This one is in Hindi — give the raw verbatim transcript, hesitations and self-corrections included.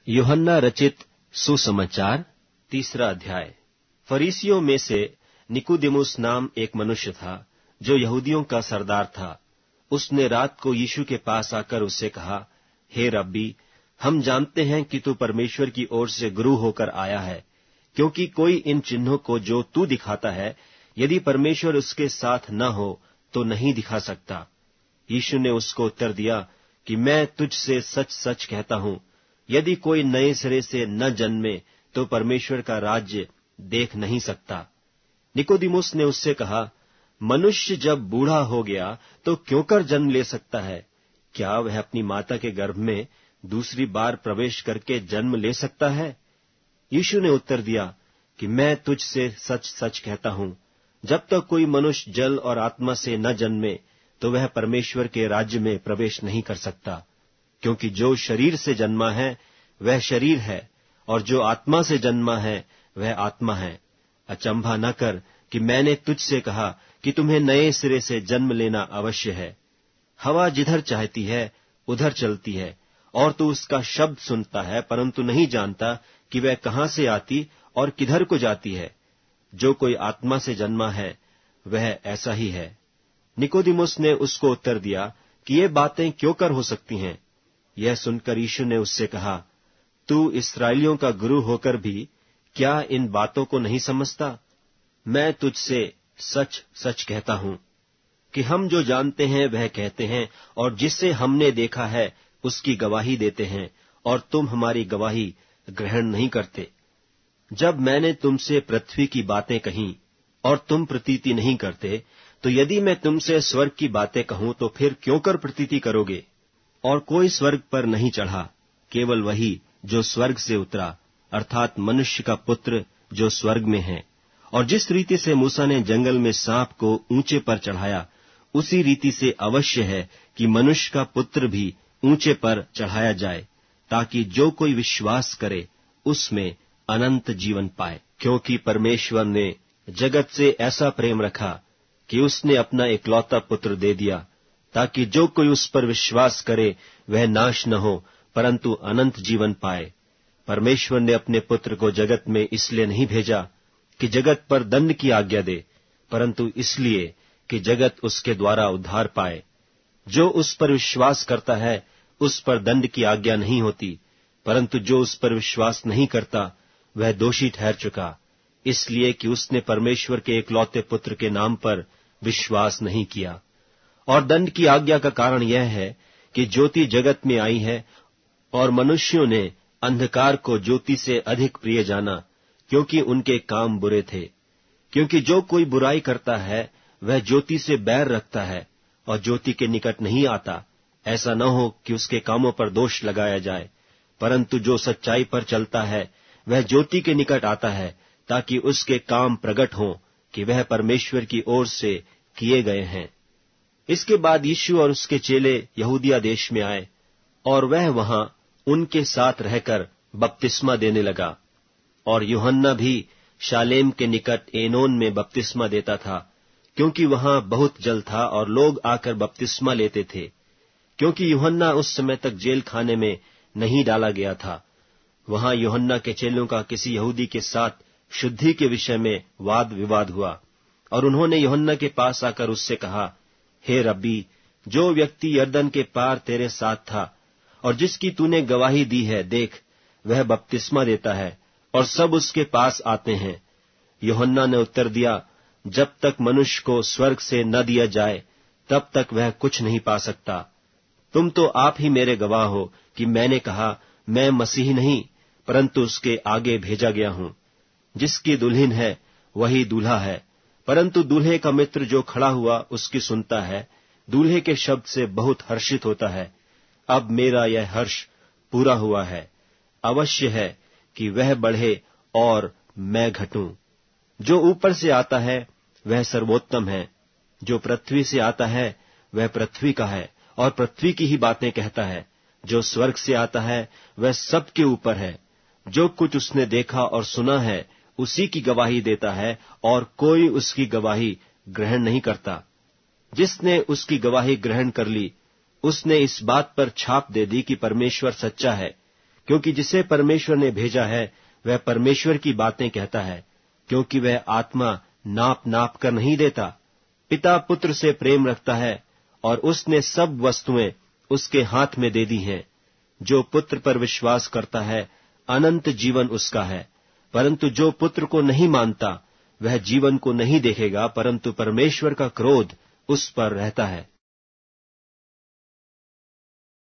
यूहन्ना रचित सुसमाचार तीसरा अध्याय। फरीसियों में से निकोदेमुस नाम एक मनुष्य था, जो यहूदियों का सरदार था। उसने रात को यीशु के पास आकर उससे कहा, हे रब्बी, हम जानते हैं कि तू परमेश्वर की ओर से गुरु होकर आया है, क्योंकि कोई इन चिन्हों को जो तू दिखाता है, यदि परमेश्वर उसके साथ न हो तो नहीं दिखा सकता। यीशु ने उसको उत्तर दिया कि मैं तुझसे सच सच कहता हूं, यदि कोई नए सिरे से न जन्मे तो परमेश्वर का राज्य देख नहीं सकता। निकोदेमुस ने उससे कहा, मनुष्य जब बूढ़ा हो गया तो क्यों कर जन्म ले सकता है? क्या वह अपनी माता के गर्भ में दूसरी बार प्रवेश करके जन्म ले सकता है? यीशु ने उत्तर दिया कि मैं तुझसे सच सच कहता हूं, जब तक कोई मनुष्य जल और आत्मा से न जन्मे तो वह परमेश्वर के राज्य में प्रवेश नहीं कर सकता। क्योंकि जो शरीर से जन्मा है वह शरीर है, और जो आत्मा से जन्मा है वह आत्मा है। अचंभा न कर कि मैंने तुझसे कहा कि तुम्हें नए सिरे से जन्म लेना अवश्य है। हवा जिधर चाहती है उधर चलती है, और तू उसका शब्द सुनता है, परंतु नहीं जानता कि वह कहां से आती और किधर को जाती है। जो कोई आत्मा से जन्मा है वह ऐसा ही है। निकोदेमुस ने उसको उत्तर दिया कि ये बातें क्यों कर हो सकती हैं? यह सुनकर यीशु ने उससे कहा, तू इस्राएलियों का गुरु होकर भी क्या इन बातों को नहीं समझता? मैं तुझसे सच सच कहता हूं कि हम जो जानते हैं वह कहते हैं, और जिसे हमने देखा है उसकी गवाही देते हैं, और तुम हमारी गवाही ग्रहण नहीं करते। जब मैंने तुमसे पृथ्वी की बातें कहीं और तुम प्रतीति नहीं करते, तो यदि मैं तुमसे स्वर्ग की बातें कहूं तो फिर क्यों कर प्रतीति करोगे? और कोई स्वर्ग पर नहीं चढ़ा, केवल वही जो स्वर्ग से उतरा, अर्थात मनुष्य का पुत्र जो स्वर्ग में है। और जिस रीति से मूसा ने जंगल में सांप को ऊंचे पर चढ़ाया, उसी रीति से अवश्य है कि मनुष्य का पुत्र भी ऊंचे पर चढ़ाया जाए, ताकि जो कोई विश्वास करे उसमें अनंत जीवन पाए। क्योंकि परमेश्वर ने जगत से ऐसा प्रेम रखा कि उसने अपना इकलौता पुत्र दे दिया, ताकि जो कोई उस पर विश्वास करे वह नाश न हो, परंतु अनंत जीवन पाए। परमेश्वर ने अपने पुत्र को जगत में इसलिए नहीं भेजा कि जगत पर दंड की आज्ञा दे, परंतु इसलिए कि जगत उसके द्वारा उद्धार पाए। जो उस पर विश्वास करता है उस पर दंड की आज्ञा नहीं होती, परंतु जो उस पर विश्वास नहीं करता वह दोषी ठहर चुका, इसलिए कि उसने परमेश्वर के एकलौते पुत्र के नाम पर विश्वास नहीं किया। और दंड की आज्ञा का कारण यह है कि ज्योति जगत में आई है, और मनुष्यों ने अंधकार को ज्योति से अधिक प्रिय जाना, क्योंकि उनके काम बुरे थे। क्योंकि जो कोई बुराई करता है वह ज्योति से बैर रखता है और ज्योति के निकट नहीं आता, ऐसा न हो कि उसके कामों पर दोष लगाया जाए। परंतु जो सच्चाई पर चलता है वह ज्योति के निकट आता है, ताकि उसके काम प्रकट हों कि वह परमेश्वर की ओर से किए गए हैं। इसके बाद यीशु और उसके चेले यहूदिया देश में आए, और वह वहां उनके साथ रहकर बपतिस्मा देने लगा। और यूहन्ना भी शालेम के निकट एनोन में बपतिस्मा देता था, क्योंकि वहां बहुत जल था और लोग आकर बपतिस्मा लेते थे। क्योंकि यूहन्ना उस समय तक जेल खाने में नहीं डाला गया था। वहां यूहन्ना के चेलों का किसी यहूदी के साथ शुद्धि के विषय में वाद विवाद हुआ, और उन्होंने यूहन्ना के पास आकर उससे कहा, हे रब्बी, जो व्यक्ति यरदन के पार तेरे साथ था और जिसकी तूने गवाही दी है, देख, वह बपतिस्मा देता है और सब उसके पास आते हैं। यूहन्ना ने उत्तर दिया, जब तक मनुष्य को स्वर्ग से न दिया जाए तब तक वह कुछ नहीं पा सकता। तुम तो आप ही मेरे गवाह हो कि मैंने कहा, मैं मसीह नहीं परंतु उसके आगे भेजा गया हूं। जिसकी दुल्हन है वही दूल्हा है, परंतु दूल्हे का मित्र जो खड़ा हुआ उसकी सुनता है, दूल्हे के शब्द से बहुत हर्षित होता है। अब मेरा यह हर्ष पूरा हुआ है। अवश्य है कि वह बढ़े और मैं घटूं। जो ऊपर से आता है वह सर्वोत्तम है, जो पृथ्वी से आता है वह पृथ्वी का है और पृथ्वी की ही बातें कहता है। जो स्वर्ग से आता है वह सबके ऊपर है। जो कुछ उसने देखा और सुना है उसी की गवाही देता है, और कोई उसकी गवाही ग्रहण नहीं करता। जिसने उसकी गवाही ग्रहण कर ली उसने इस बात पर छाप दे दी कि परमेश्वर सच्चा है, क्योंकि जिसे परमेश्वर ने भेजा है वह परमेश्वर की बातें कहता है, क्योंकि वह आत्मा नाप नाप कर नहीं देता। पिता पुत्र से प्रेम रखता है और उसने सब वस्तुएं उसके हाथ में दे दी हैं। जो पुत्र पर विश्वास करता है अनंत जीवन उसका है, परंतु जो पुत्र को नहीं मानता वह जीवन को नहीं देखेगा, परंतु परमेश्वर का क्रोध उस पर रहता है।